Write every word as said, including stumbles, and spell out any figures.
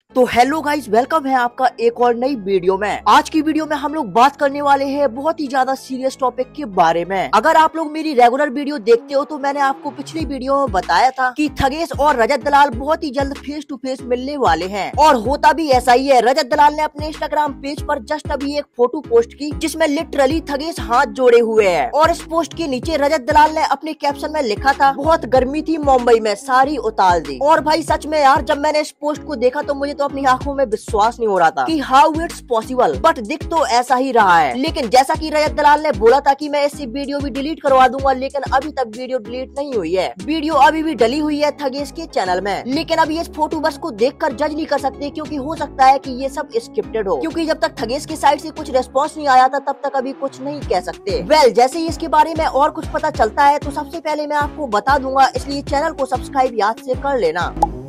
तो hello guys, welcome है आपका एक और नई वीडियो में। आज की वीडियो में हम लोग बात करने वाले हैं बहुत ही ज्यादा सीरियस टॉपिक के बारे में। अगर आप लोग मेरी रेगुलर वीडियो देखते हो तो मैंने आपको पिछली वीडियो में बताया था कि थगेश और रजत दलाल बहुत ही जल्द फेस टू फेस मिलने वाले हैं, और होता भी ऐसा ही है। रजत दलाल ने अपने इंस्टाग्राम पेज पर जस्ट अभी एक फोटो पोस्ट की जिसमें लिटरली थगेश हाथ जोड़े हुए है, और इस पोस्ट के नीचे रजत दलाल ने अपने कैप्शन में लिखा था, बहुत गर्मी थी मुंबई में, सारी उतार दी। और भाई सच में यार, जब मैंने इस पोस्ट को देखा तो मुझे तो अपनी आंखों में विश्वास नहीं हो रहा था कि हाउ इट्स पॉसिबल, बट दिख तो ऐसा ही रहा है। लेकिन जैसा कि रजत दलाल ने बोला था कि मैं इससे वीडियो भी डिलीट करवा दूंगा, लेकिन अभी तक वीडियो डिलीट नहीं हुई है। वीडियो अभी भी डली हुई है थगेश के चैनल में। लेकिन अभी इस फोटो बस को देखकर जज नहीं कर सकते, क्योंकि हो सकता है कि ये सब स्क्रिप्टेड हो, क्योंकि जब तक थगेश की साइड से कुछ रेस्पॉन्स नहीं आया था तब तक अभी कुछ नहीं कह सकते। वेल well, जैसे ही इसके बारे में और कुछ पता चलता है तो सबसे पहले मैं आपको बता दूंगा, इसलिए चैनल को सब्सक्राइब याद से कर लेना।